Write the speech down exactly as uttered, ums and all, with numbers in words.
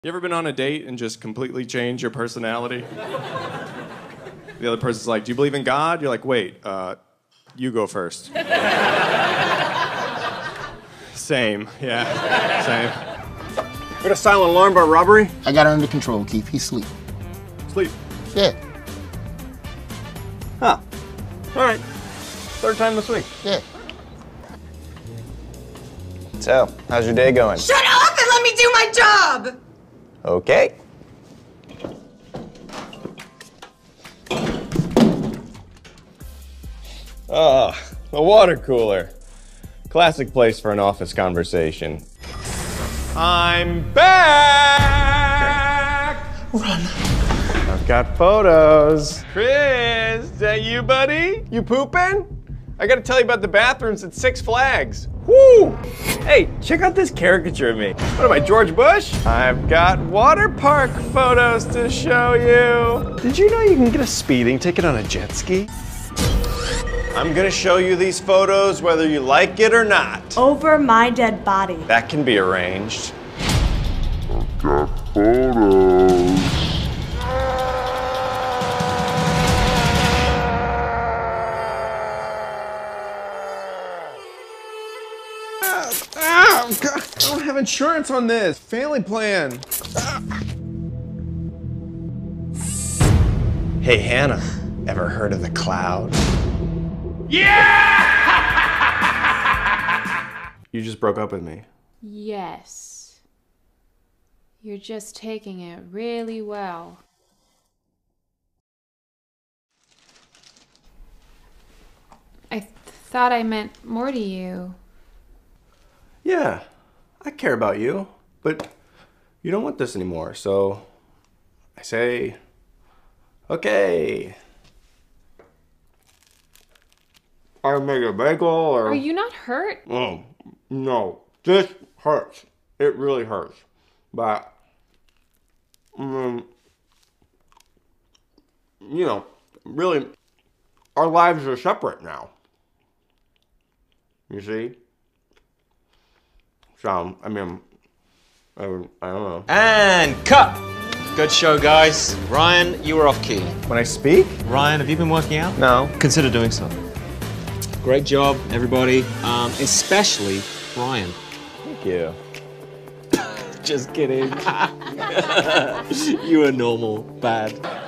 You ever been on a date and just completely change your personality? The other person's like, do you believe in God? You're like, wait, uh, you go first. Same, yeah, same. Got a silent alarm about robbery? I got it under control, Keith. He's asleep. Sleep. Yeah, Huh. All right. Third time this week. yeah. So, how's your day going? Shut up and let me do my job! Okay. Oh, the water cooler. Classic place for an office conversation. I'm back! Run. I've got photos. Chris, is that you, buddy? You pooping? I gotta tell you about the bathrooms at Six Flags. Woo! Hey, check out this caricature of me. What am I, George Bush? I've got water park photos to show you. Did you know you can get a speeding ticket on a jet ski? I'm gonna show you these photos whether you like it or not. Over my dead body. That can be arranged. Oh, God. I don't have insurance on this. Family plan. Hey, Hannah, ever heard of the Cloud? You just broke up with me. Yes. You're just taking it really well. I th- thought I meant more to you. Yeah, I care about you, but you don't want this anymore, so I say, okay. I make a bagel or... Are you not hurt? Oh, no, this hurts. It really hurts. But, um, you know, really, our lives are separate now. You see? So, I mean, I, I don't know. And cut! Good show, guys. Ryan, you were off key. When I speak? Ryan, have you been working out? No. Consider doing so. Great job, everybody. Um, especially Ryan. Thank you. Just kidding. You are normal. Bad.